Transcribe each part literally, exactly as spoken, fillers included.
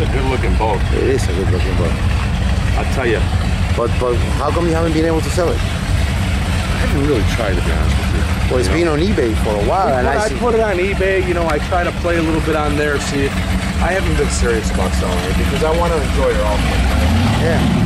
a good looking boat. It is a good looking boat. I'll tell you. But but how come you haven't been able to sell it? I haven't really tried, to be honest with you. Well, it's you been know? on eBay for a while, and Well, I I see. put it on eBay. You know, I try to play a little bit on there. See, if, I haven't been serious about selling it because I want to enjoy it all. Yeah.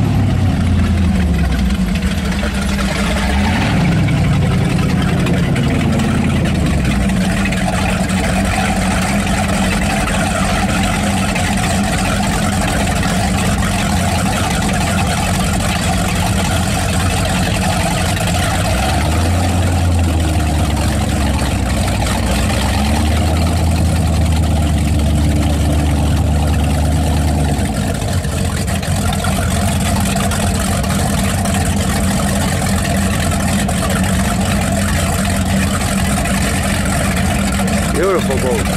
Beautiful boat.